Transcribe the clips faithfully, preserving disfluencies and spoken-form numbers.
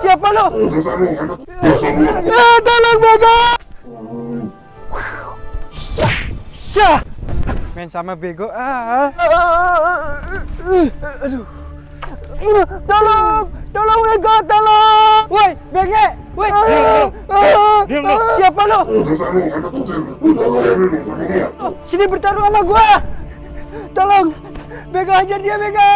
siapa lu? Ah, tolong bego. Syah. Main sama bego. Ah. Aduh. Tolong, tolong bego, tolong. Woi, benge. Woi. Siapa lu? Sini bertaruh sama gua. Tolong. Bego aja dia, bego.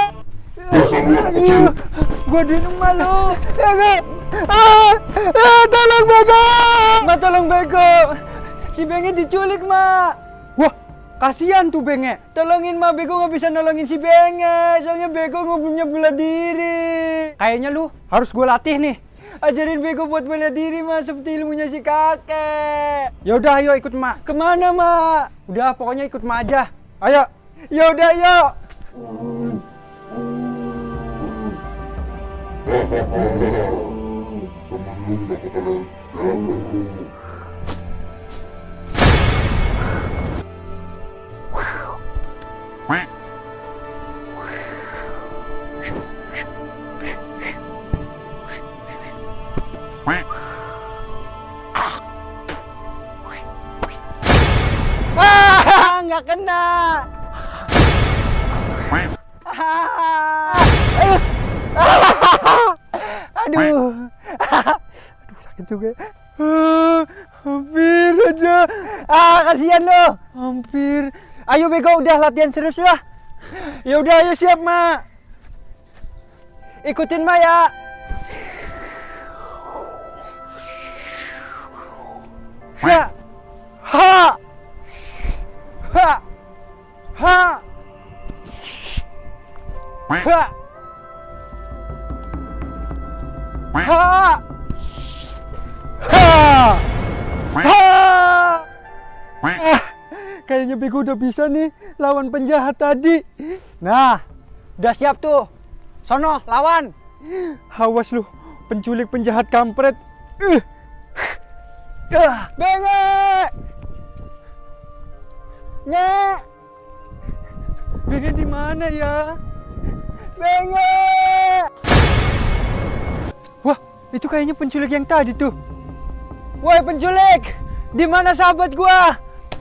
Gua di rumah lu. Bego. Ah, ah, tolong bego. Ma, tolong bego. Si benge diculik, Ma. Wah, kasihan tuh benge. Tolongin, Ma. Bego nggak bisa nolongin si benge. Soalnya bego nggak punya bela diri. Kayaknya lu harus gua latih nih. Ajarin bego buat bela diri, Ma, seperti ilmunya si kakek. Ya udah, ayo ikut Ma. Kemana, Ma? Udah, pokoknya ikut Ma aja. Ayo. Ya udah, ayo. Ah, nggak kena. Aduh, aduh sakit juga. Hampir aja. Ah, kasihan lo. Hampir. Ayo bego, udah latihan serius lah. Ya udah, ayo siap, Ma. Ikutin Ma ya. Ya. Ha. Ha. Ha. Ha. Ha! Ha! Ha! Ah, kayaknya bego udah bisa nih lawan penjahat tadi. Nah, udah siap tuh. Sono, lawan. Awas lu, penculik penjahat kampret. Uh. Uh. Benge! Nge! Benge di mana ya? Benge! Wah, itu kayaknya penculik yang tadi tuh. Woi penculik, di mana sahabat gua?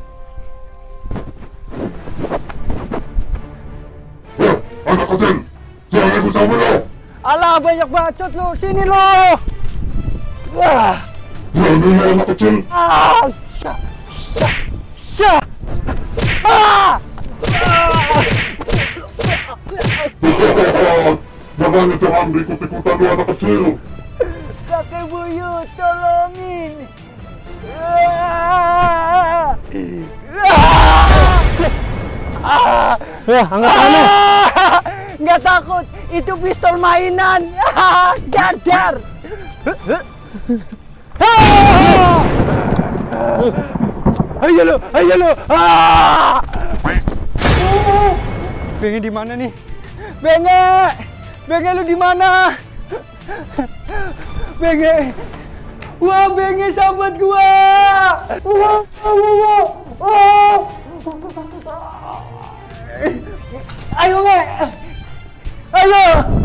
Wah, anak kecil, jangan ikut sama lo. Alah, banyak bacot lo, sini lo. Wah, berani lo anak kecil. Ah, syah, syah, syah. Ah, Makanya jangan ikut-ikutan lo anak kecil. kakek buyut, tolongin. Ah, ah, Wah, angkat tangan. nggak takut, itu pistol mainan. Ah, dadar. Ah, ayo lo, ayo lo. Ah, Benge di mana nih? Benge, Benge lu di mana? Benge, wah Benge sahabat gua. Wah, wah, wah. Ayo Benge, ayo.